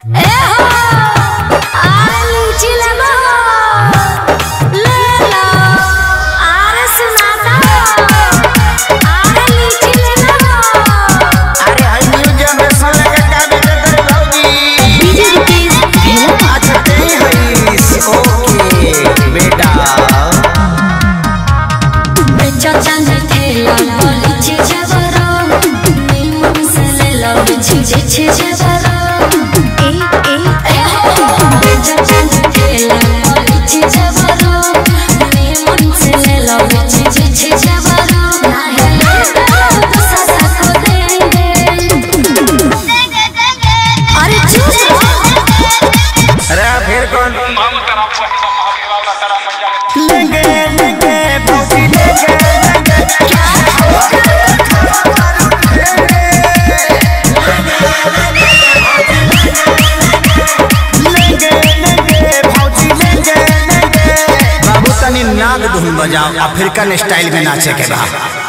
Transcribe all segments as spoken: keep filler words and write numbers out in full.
धुन बजाओ, African style में नाचे के बा।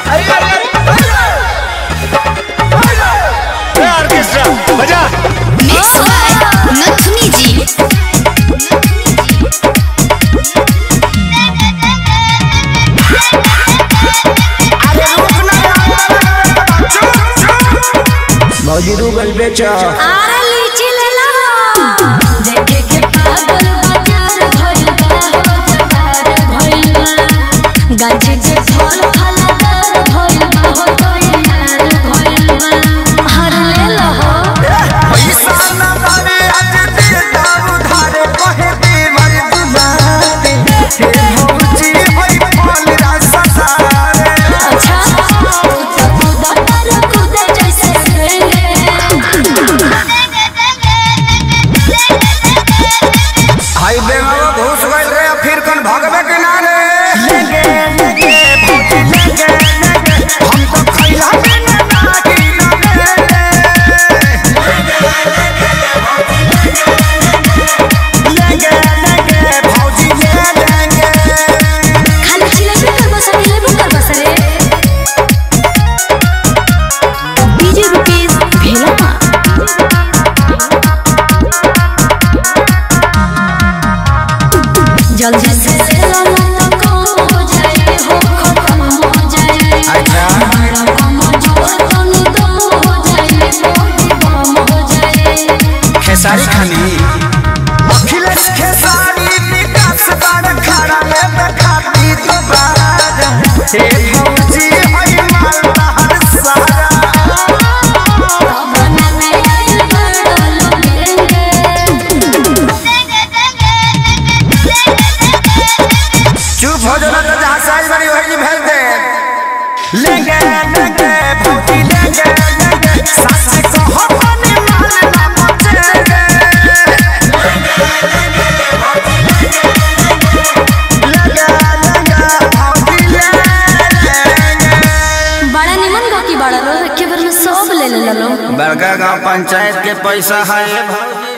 ऑर्केस्ट्रा बजा। मिक्स बाय नथुनी जी। मौजी रूबल बेचो। अरे लीची ले लो, देखे के पागल बाजार भइल बा, भइल बा गाछी के फल फलदार भइल बा, हो तो यार भइल बा। हर ले लो पैसा ना बारे आज दे दाऊ धारे कहे दे मर दुलारे हे मौजी होई फल रस सारे। अच्छा तो खुदा कर खुदा जैसे हाय बेंगवा घुस गइल रे अफ्रीकन भगवे किनारे। लगे लगे भौजी लगे लगे हम तो खैला बिना नागी लगे। लगे लगे भौजी लगे। खाली चिल्ला कर बस मिले बुकर बस रे। डीजे रुपीस भेला जल्दी से लो ना तो कम हो जाए, हो खत्म हो जाए। अच्छा बड़ा कम जोर तनु दम हो जाए, बॉडी बम हो जाए। खेसारी खानी अखिलेश खेसारी विकास बार खड़ा में बखाती दोबारा। हे भौजी होई मालदा हर सारा। बना में आइल बड़ा लोगेंगे। चुप हो जाना तो जहाँ साइज बनी वही भेज दे। लेंगे लेंगे भौजी लेंगे लेंगे सास को हो पानी माल ना बचेंगे। लेंगे लेंगे भौजी लेंगे। बड़ा निमन गा की बड़ा रो के बार में सब ले ले लो। बड़का गांव पंचायत के पैसा है भौजी।